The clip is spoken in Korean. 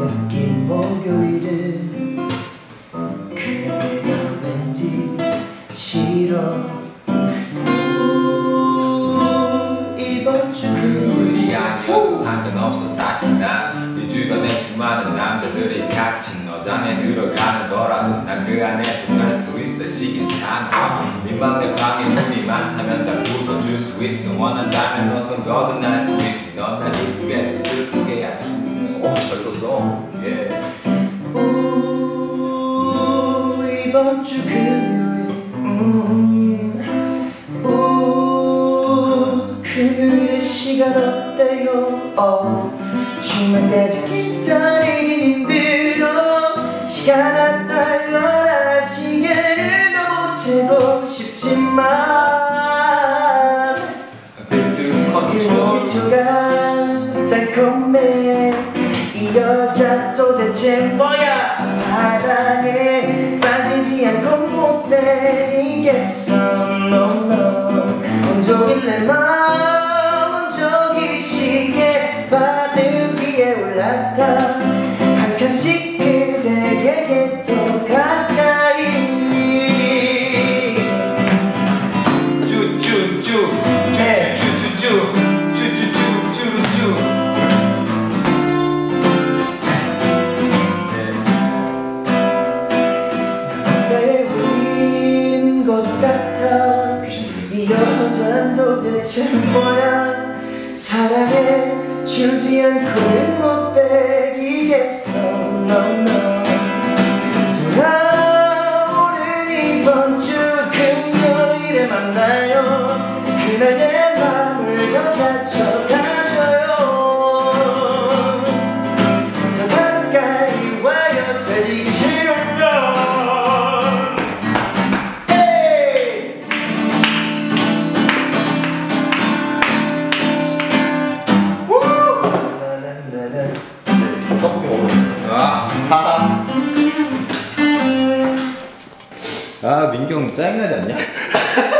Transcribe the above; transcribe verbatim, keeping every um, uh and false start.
느낀 목요일은 그냥 내가 왠지 싫어. 우, 이번 주 금요일이 아니어도 상관없어. 사실 난 네 주변에 수많은 남자들이 같이 너장에 들어가는 거라도 난 그 안에서 갈 수 있어. 시긴 상하 네 맘에 방해물이 많다면 다 부숴줄 수 있어. 원한다면 어떤 거든 할 수 있지. 넌 날 기쁘게도 슬프게 할 수 있어. 어, 잘 썼어. 예. 우, 이번 주 금요일 음, 우, 금요일에 시간 어때요? 어, 주말까지 기다리긴 힘들어. 시간 안 달려라. 시계를 더 못 재고 싶지만 일주가 달콤해. 이 여자 도대체 뭐야. 사랑에 빠지지 않고 못 내리겠어. No no 온종일 내 마음은 저기 시계 바늘 위에 올랐다. 한 칸씩 그대에게 더 가까이. 쭈쭈쭈 네. 쭈쭈쭈 쭈쭈쭈쭈쭈. 내 우린 것 같아. 이 여잔 도대체 뭐야. 사랑해 주지 않고는 못 베기겠어. No no 돌아오는 이번 주 금요일에 만나요. 그날 내 맘을 더 가져가줘요. 더 가까이 와요. 되기 싫으면 에이! 우! 라라라라. 떡볶이 먹어. 아, 아 민경 짜증나지 않냐?